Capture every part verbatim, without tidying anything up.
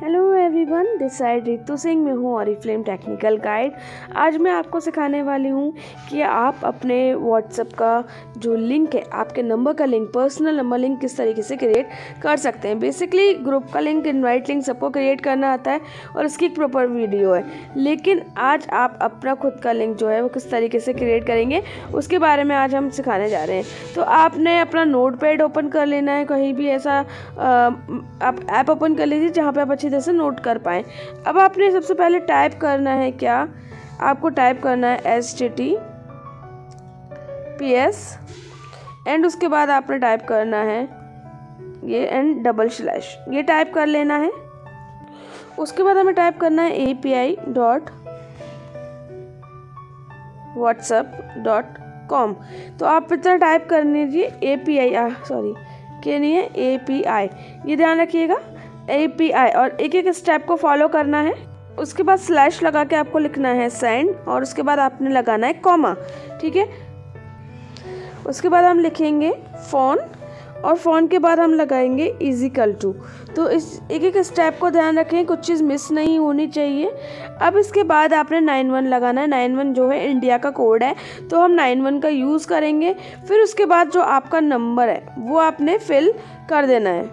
Hello everyone, this side Ritu Singh. मैं हूँ Oriflame technical guide. आज मैं आपको सिखाने वाली हूँ कि आप अपने व्हाट्सएप का जो लिंक है, आपके नंबर का लिंक, पर्सनल नंबर लिंक किस तरीके से क्रिएट कर सकते हैं। बेसिकली ग्रुप का लिंक, इनवाइट लिंक सबको क्रिएट करना आता है और इसकी एक प्रॉपर वीडियो है। लेकिन आज आप अपना खुद का लिंक जो है वो किस तरीके से क्रिएट करेंगे, उसके बारे में आज हम सिखाने जा रहे हैं। तो आपने अपना नोटपैड ओपन कर लेना है, कहीं भी ऐसा आप ऐप ओपन कर लीजिए जहाँ पे आप अच्छी तरह से नोट कर पाएँ। अब आपने सबसे पहले टाइप करना है, क्या आपको टाइप करना है H T T P S and उसके बाद आपने टाइप करना है ये एंड डबल स्लैश, ये टाइप कर लेना है। उसके बाद हमें टाइप करना है A P I dot WhatsApp dot com. तो आप इतना टाइप कर लीजिए, ए पी आई सॉरी के नहीं है, ए पी आई, ये ध्यान रखिएगा, ए पी आई, और एक एक स्टेप को फॉलो करना है। उसके बाद स्लैश लगा के आपको लिखना है सेंड, और उसके बाद आपने लगाना है कॉमा, ठीक है। उसके बाद हम लिखेंगे फ़ोन, और फ़ोन के बाद हम लगाएंगे इजिकल टू। तो इस एक एक स्टेप को ध्यान रखें, कुछ चीज़ मिस नहीं होनी चाहिए। अब इसके बाद आपने नाइन वन लगाना है। नाइन वन जो है इंडिया का कोड है, तो हम नाइन वन का यूज़ करेंगे। फिर उसके बाद जो आपका नंबर है वो आपने फिल कर देना है।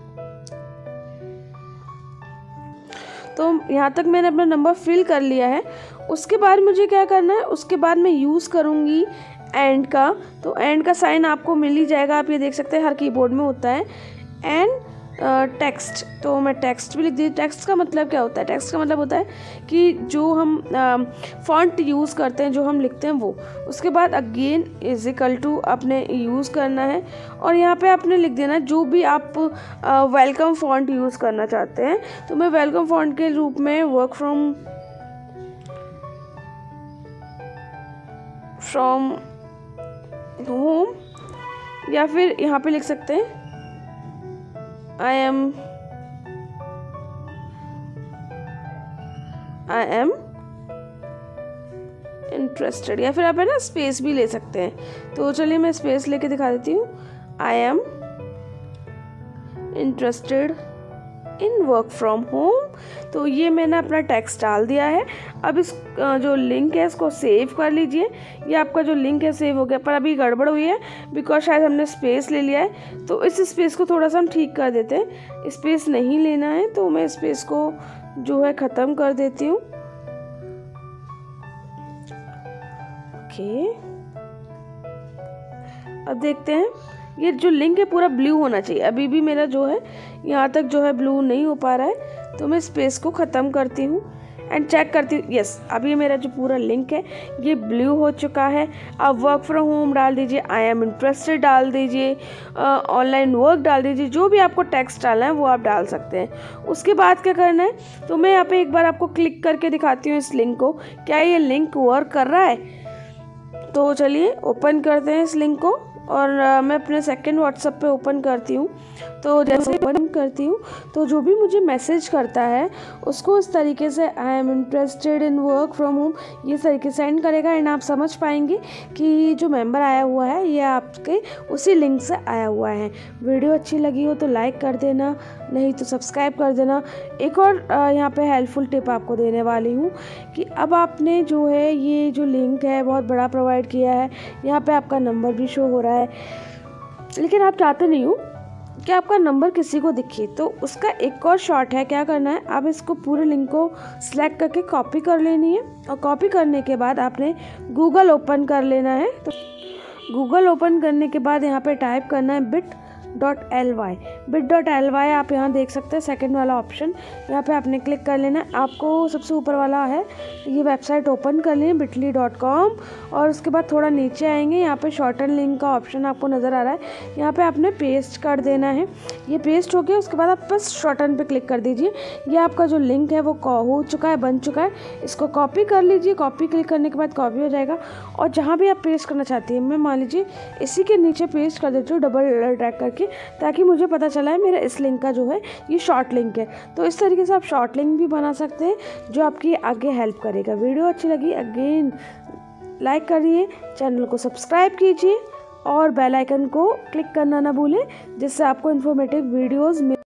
तो यहाँ तक मैंने अपना नंबर फिल कर लिया है। उसके बाद मुझे क्या करना है, उसके बाद मैं यूज़ करूँगी एंड का। तो एंड का साइन आपको मिल ही जाएगा, आप ये देख सकते हैं हर कीबोर्ड में होता है। एंड टेक्स्ट, तो मैं टेक्स्ट भी लिख दी। टेक्स्ट का मतलब क्या होता है? टेक्स्ट का मतलब होता है कि जो हम फॉन्ट यूज़ करते हैं, जो हम लिखते हैं वो। उसके बाद अगेन इज इक्वल टू आपने यूज़ करना है, और यहाँ पे आपने लिख देना जो भी आप वेलकम फॉन्ट यूज़ करना चाहते हैं। तो मैं वेलकम फॉन्ट के रूप में वर्क फ्रॉम फ्रॉम होम, या फिर यहाँ पे लिख सकते हैं I am I am interested, या फिर आप है ना स्पेस भी ले सकते हैं। तो चलिए मैं स्पेस लेके दिखा देती हूँ। I am interested in work from home. तो ये मैंने अपना टेक्स्ट डाल दिया है। अब इस जो लिंक है इसको सेव कर लीजिए। ये आपका जो लिंक है सेव हो गया, पर अभी गड़बड़ हुई है बिकॉज शायद हमने स्पेस ले लिया है। तो इस स्पेस को थोड़ा सा हम ठीक कर देते हैं। स्पेस नहीं लेना है, तो मैं स्पेस को जो है ख़त्म कर देती हूँ। ओके, अब देखते हैं। ये जो लिंक है पूरा ब्लू होना चाहिए। अभी भी मेरा जो है यहाँ तक जो है ब्लू नहीं हो पा रहा है, तो मैं स्पेस को ख़त्म करती हूँ एंड चेक करती हूँ। यस, अभी ये मेरा जो पूरा लिंक है ये ब्लू हो चुका है। अब वर्क फ्रॉम होम डाल दीजिए, आई एम इंटरेस्टेड डाल दीजिए, ऑनलाइन वर्क डाल दीजिए, जो भी आपको टेक्स्ट डालना है वो आप डाल सकते हैं। उसके बाद क्या करना है, तो मैं यहाँ पे एक बार आपको क्लिक करके दिखाती हूँ इस लिंक को, क्या ये लिंक वर्क कर रहा है। तो चलिए ओपन करते हैं इस लिंक को, और uh, मैं अपने सेकंड व्हाट्सएप पे ओपन करती हूँ। तो जैसे ओपन करती हूँ तो जो भी मुझे मैसेज करता है उसको इस तरीके से I am interested in work from home ये तरीके से सेंड करेगा। एंड आप समझ पाएंगे कि जो मेंबर आया हुआ है ये आपके उसी लिंक से आया हुआ है। वीडियो अच्छी लगी हो तो लाइक कर देना, नहीं तो सब्सक्राइब कर देना। एक और यहाँ पे हेल्पफुल टिप आपको देने वाली हूँ कि अब आपने जो है ये जो लिंक है बहुत बड़ा प्रोवाइड किया है, यहाँ पे आपका नंबर भी शो हो रहा है, लेकिन आप चाहते नहीं हो कि आपका नंबर किसी को दिखे। तो उसका एक और शॉर्ट है, क्या करना है, आप इसको पूरे लिंक को सिलेक्ट करके कॉपी कर लेनी है, और कॉपी करने के बाद आपने गूगल ओपन कर लेना है। तो गूगल ओपन करने के बाद यहाँ पे टाइप करना है bit dot L Y. Bit dot L Y आप यहाँ देख सकते हैं, सेकंड वाला ऑप्शन, यहाँ पे आपने क्लिक कर लेना है। आपको सबसे ऊपर वाला है ये वेबसाइट ओपन कर लें बिटली डॉट कॉम, और उसके बाद थोड़ा नीचे आएंगे, यहाँ पे शॉर्टन लिंक का ऑप्शन आपको नज़र आ रहा है, यहाँ पे आपने पेस्ट कर देना है। ये पेस्ट हो गया, उसके बाद आप बस शॉर्टन पे क्लिक कर दीजिए। ये आपका जो लिंक है वो हो चुका है, बन चुका है। इसको कॉपी कर लीजिए। कॉपी क्लिक करने के बाद कॉपी हो जाएगा, और जहाँ भी आप पेस्ट करना चाहती हैं, मैं मान लीजिए इसी के नीचे पेस्ट कर देती हूँ डबल ड्रैग करके, ताकि मुझे पता चला है मेरा इस लिंक का जो है ये शॉर्ट लिंक है। तो इस तरीके से आप शॉर्ट लिंक भी बना सकते हैं जो आपकी आगे हेल्प करेगा। वीडियो अच्छी लगी अगेन लाइक करिए, चैनल को सब्सक्राइब कीजिए, और बेल आइकन को क्लिक करना ना भूलें, जिससे आपको इन्फॉर्मेटिव वीडियोस